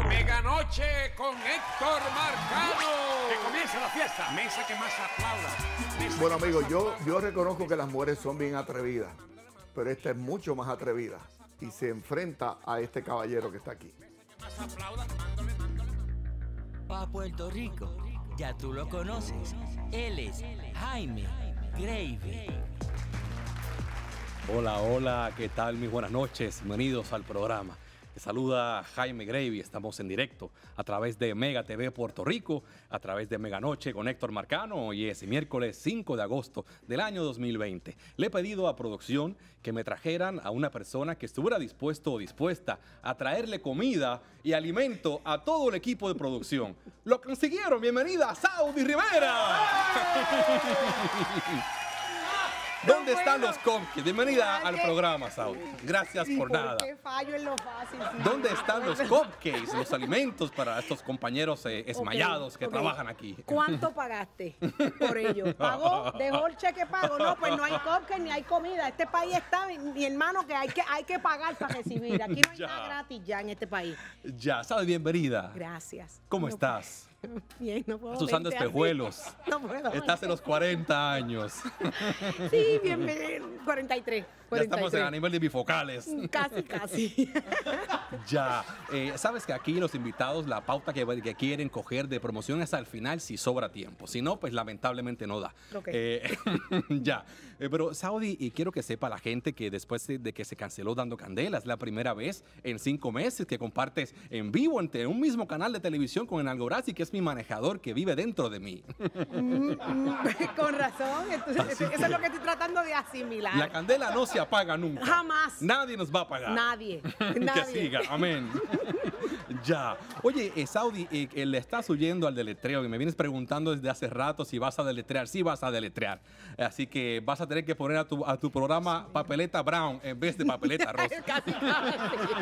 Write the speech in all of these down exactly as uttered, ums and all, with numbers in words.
Meganoche con Héctor Marcano. Que comience la fiesta. Mesa que más aplauda. Mesa Bueno, que amigos, más yo, aplauda. yo reconozco que las mujeres son bien atrevidas, pero esta es mucho más atrevida y se enfrenta a este caballero que está aquí. Más aplauda. Mándole, mándole. A Puerto Rico, ya tú lo conoces. Él es Jaime Gravy. Hola, hola, ¿qué tal? Muy buenas noches, bienvenidos al programa. Te saluda Jaime Gravy, estamos en directo a través de Mega T V Puerto Rico, a través de Meganoche con Héctor Marcano, y es miércoles cinco de agosto del año dos mil veinte. Le he pedido a producción que me trajeran a una persona que estuviera dispuesto o dispuesta a traerle comida y alimento a todo el equipo de producción. ¡Lo consiguieron! ¡Bienvenida, Saudi Rivera! ¿Dónde No, están bueno. los cupcakes? Bienvenida al Gracias. programa, Saudi. Gracias Sí, por nada. porque fallo en lo fácil. sí. ¿Dónde están los cupcakes, los alimentos para estos compañeros eh, Ok, esmayados que ok. trabajan aquí? ¿Cuánto pagaste por ello? ¿Pagó? ¿Dejó el cheque pago? No, pues no hay cupcake ni hay comida. Este país está, mi hermano, que hay que, hay que pagar para recibir. Aquí no hay Ya. nada gratis ya en este país. Ya, Saudi, bienvenida. Gracias. ¿Cómo No estás? puedo- Bien, no puedo. Estás usando verte así. espejuelos. No puedo. Estás en los cuarenta años. Sí, bien, bien. cuarenta y tres. Ya estamos cuarenta y tres. a nivel de bifocales. Casi, casi. Ya, eh, sabes que aquí los invitados, la pauta que, que quieren coger de promoción es al final si sobra tiempo. Si no, pues lamentablemente no da. Ok. Eh, ya, Eh, pero Saudi, y quiero que sepa la gente que después de, de que se canceló Dando Candela, es la primera vez en cinco meses que compartes en vivo entre un mismo canal de televisión con Enalgo Brazi, que es mi manejador que vive dentro de mí. Mm, mm, Con razón. Entonces, Así eso que- es lo que estoy tratando de asimilar. La candela no se apaga nunca. Jamás. Nadie nos va a pagar. Nadie. Que Nadie. siga, amén. Ya. Oye, eh, Saudi, eh, eh, le estás huyendo al deletreo y me vienes preguntando desde hace rato si vas a deletrear. Sí vas a deletrear. Así que vas a tener que poner a tu, a tu programa papeleta brown en vez de papeleta rosa. Casi, casi.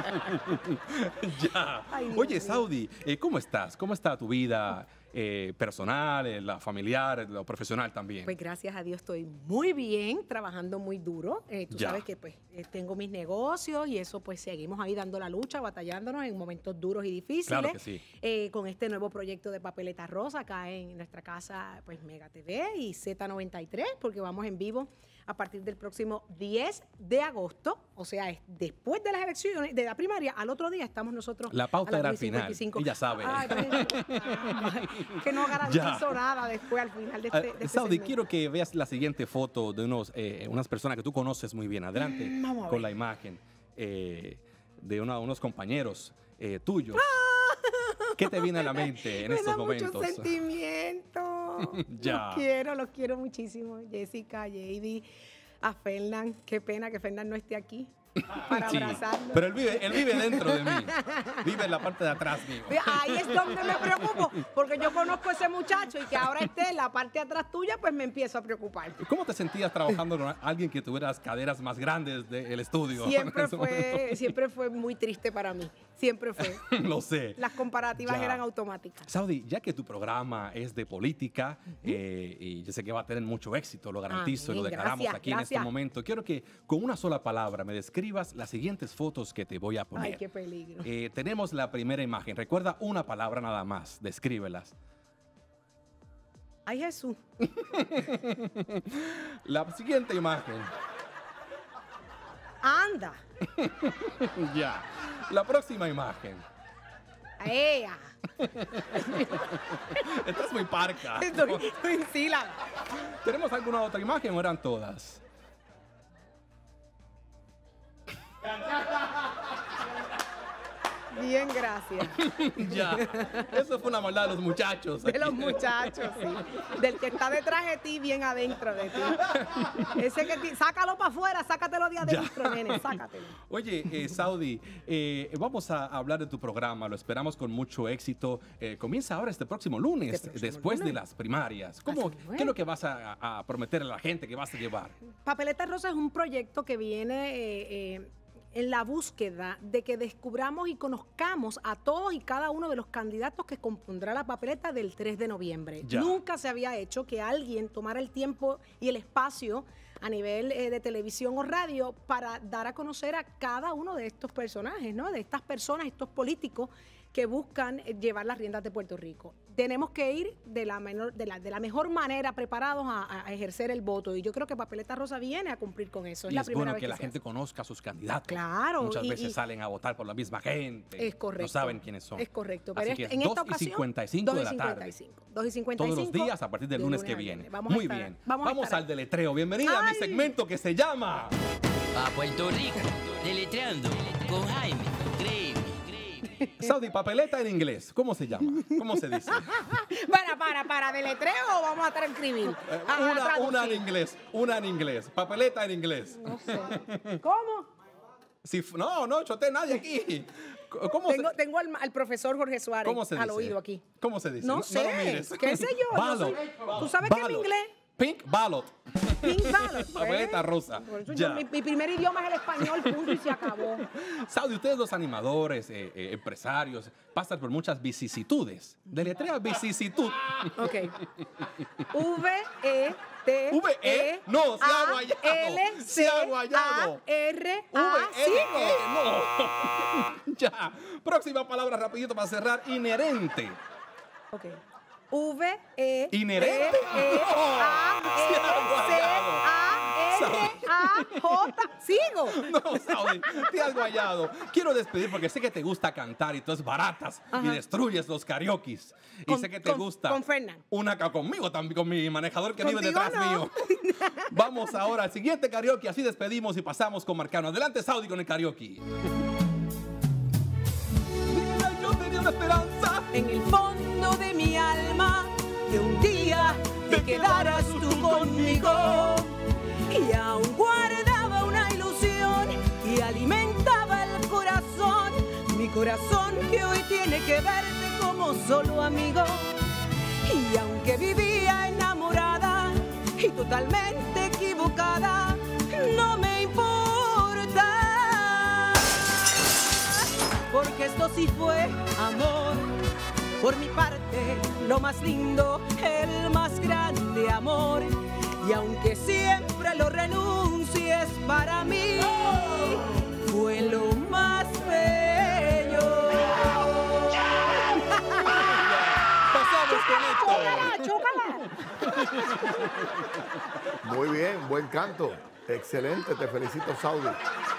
Ya. Ay, Dios Oye, mío. Saudi, eh, ¿cómo estás? ¿Cómo está tu vida eh, personal, eh, la familiar, lo profesional también? Pues gracias a Dios estoy muy bien, trabajando muy duro. Eh, tú Ya. sabes que pues eh, tengo mis negocios y eso pues seguimos ahí dando la lucha, batallándonos en momentos duros y difíciles. Claro que sí. Eh, con este nuevo proyecto de Papeleta Rosa acá en nuestra casa pues Mega T V y Z noventa y tres, porque vamos en vivo a partir del próximo diez de agosto, o sea, es después de las elecciones, de la primaria, al otro día estamos nosotros. La pauta a las era al diez y final, cincuenta y cinco. ella sabe. Ay, pues, que no garantizo nada después al final de este, de Ah, este Saudi, segmento. quiero que veas la siguiente foto de unos, eh, unas personas que tú conoces muy bien. Adelante Mm, vamos a con ver. la imagen eh, de una- unos compañeros eh, tuyos. ¿Qué te viene a la mente en Me estos da momentos? mucho sentimiento. Ya. Los quiero, los quiero muchísimo. Jessica, J D, a Fernán. Qué pena que Fernán no esté aquí para Sí, abrazarlo. pero él vive, él vive dentro de mí. Vive en la parte de atrás mío. Ahí es donde me preocupo, porque yo conozco a ese muchacho y que ahora esté en la parte de atrás tuya, pues me empiezo a preocupar. ¿Cómo te sentías trabajando con alguien que tuviera las caderas más grandes del estudio? Siempre en ese fue, siempre fue muy triste para mí. Siempre fue. momento? Lo sé. Las comparativas Ya. eran automáticas. Saudi, ya que tu programa es de política, eh, y yo sé que va a tener mucho éxito, lo garantizo, y lo Amén, declaramos gracias, aquí en este gracias. momento, quiero que con una sola palabra me describas las siguientes fotos que te voy a poner. Ay, qué peligro. Eh, tenemos la primera imagen. Recuerda una palabra nada más. Descríbelas. Ay, Jesús. La siguiente imagen. Anda. Ya. La próxima imagen. ¡Ea! Esta es muy parca. Estoy, estoy en sílaba. ¿Tenemos alguna otra imagen o eran todas? Bien, gracias. Ya. Eso fue una maldad de los muchachos. De los muchachos, sí. Del que está detrás de ti, bien adentro de ti. Ese que ti- sácalo para afuera, sácatelo de adentro, nene, sácatelo. Oye, eh, Saudi, eh, vamos a hablar de tu programa, lo esperamos con mucho éxito. Eh, comienza ahora este próximo lunes, Este próximo después de lunes. las primarias. ¿Cómo, Así ¿Qué es lo que vas a, a prometer a la gente que vas a llevar? Papeleta Rosa es un proyecto que viene eh, eh, en la búsqueda de que descubramos y conozcamos a todos y cada uno de los candidatos que compondrá la papeleta del tres de noviembre. Ya. Nunca se había hecho que alguien tomara el tiempo y el espacio a nivel eh, de televisión o radio para dar a conocer a cada uno de estos personajes, ¿no? De estas personas, estos políticos que buscan eh, llevar las riendas de Puerto Rico. Tenemos que ir de la, menor, de la, de la mejor manera preparados a, a ejercer el voto y yo creo que Papeleta Rosa viene a cumplir con eso. Es Y la es primera bueno vez que que la se gente hace. conozca a sus candidatos. Claro, Muchas y- veces y- salen a votar por la misma gente. Es correcto. No saben quiénes son. Es correcto. Así Pero que este- en dos esta y ocasión, cincuenta y cinco de la tarde. dos y cincuenta y cinco. dos y cincuenta y Todos cinco los días a partir del de lunes que a viene. viernes. Vamos a Muy estar- bien. Vamos, a Vamos estar- al deletreo. Bienvenida a mi Ay. segmento que se llama... A Puerto Rico, deletreando con Jaime Gravy. Saudi, papeleta en inglés. ¿Cómo se llama? ¿Cómo se dice? Para, para, para, deletreo o vamos a transcribir. Eh, A- a una, traducir. una en inglés. Una en inglés. Papeleta en inglés. No sé. ¿Cómo? Si f- no, no, choté nadie aquí. ¿Cómo Tengo, se, tengo al, al profesor Jorge Suárez ¿cómo se al dice? oído aquí. ¿Cómo se dice? No, lo sé. mires. ¿Qué sé yo? Yo Ballot. soy- ¿Tú sabes que en Ballot. inglés? Pink ballot. Pink ballot. Papeleta pues. rosa. Por eso Ya. yo- mi, mi primer idioma es el español, punto, y se acabó. Saudi, ustedes los animadores, eh, eh, empresarios, pasan por muchas vicisitudes. Deletrea vicisitud. Ok. V, E, T, V, E, no, se ha A, guayado. L, Se C, ha guayado. A, R, V, A, L, sigo. E, no. Ya. Próxima palabra rapidito para cerrar. Inherente. Ok. V, E, Inherente. E, E, A, Se ha L, C, A, R, A, J. Sigo. No, Saudi, te has guayado. Quiero despedir porque sé que te gusta cantar y tú es baratas y Ajá. destruyes los karaokes. Y Con- sé que te con- gusta. con Fernán. Una ca- conmigo también, con mi manejador que vive Contigo detrás no. mío. Vamos ahora al siguiente karaoke, así despedimos y pasamos con Marcano. Adelante, Saudi, con el karaoke. Mira, yo tenía una esperanza. En el fondo de mi alma, que un día te quedaras tú conmigo. Y aún guardaba una ilusión y alimentaba el corazón. Mi corazón que hoy tiene que verte como solo amigo. Y aunque vivía enamorada y totalmente equivocada, no me importa. Porque esto sí fue amor. Por mi parte, lo más lindo, el más grande amor. Y aunque siempre lo renuncies para mí, fue lo más bello. Pasamos con esto. Muy bien, buen canto. Excelente, te felicito, Saudi.